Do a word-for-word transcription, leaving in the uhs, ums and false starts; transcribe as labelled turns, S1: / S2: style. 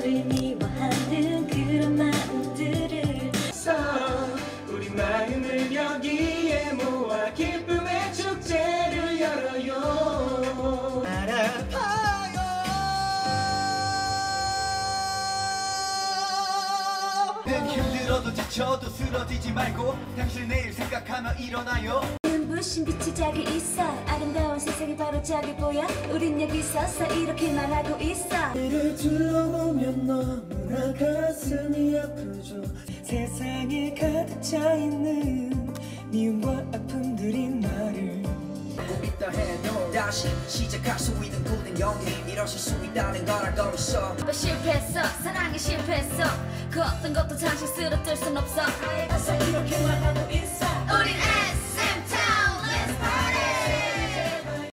S1: 너를 미워하는 그런 마음들을
S2: 우리 마음을 여기에 모아 기쁨의 축제를 열어요. 알아봐요. 난 힘들어도 지쳐도 쓰러지지 말고 당신 내일 생각하며 일어나요.
S1: 눈부신 빛이 저기 있어. 아름다운 세상이 바로 저기 보여. 우린 여기 서서 이렇게 말하고 있어.
S2: 너를 둘러보면 너무나 가슴이 아프죠. 세상에 가득 차있는 미움과 아픔들이 나를
S3: 있다 해도 다시 시작할 수 있는 굳은 용기 일어설 수 있다는 걸 알고 있어.
S1: 너 실패했어. 사랑에 실패했어. 그 어떤 것도 당신 쓰러뜨릴 순 없어.
S2: 항상 이렇게 말하고 있어.